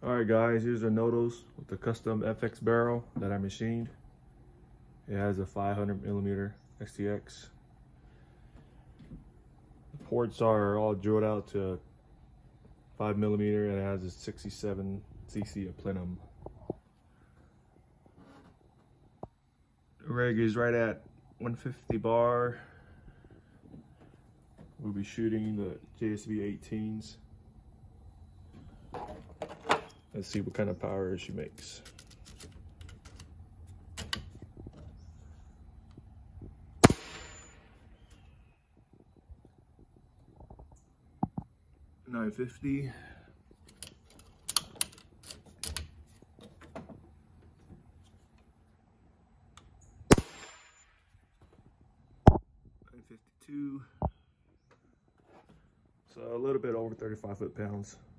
Alright guys, here's a Notos with the custom FX barrel that I machined. It has a 500mm XTX. The ports are all drilled out to 5mm and it has a 67cc of plenum. The rig is right at 150 bar. We'll be shooting the JSV 18s. Let's see what kind of power she makes. $950. $952. So a little bit over 35 foot-pounds.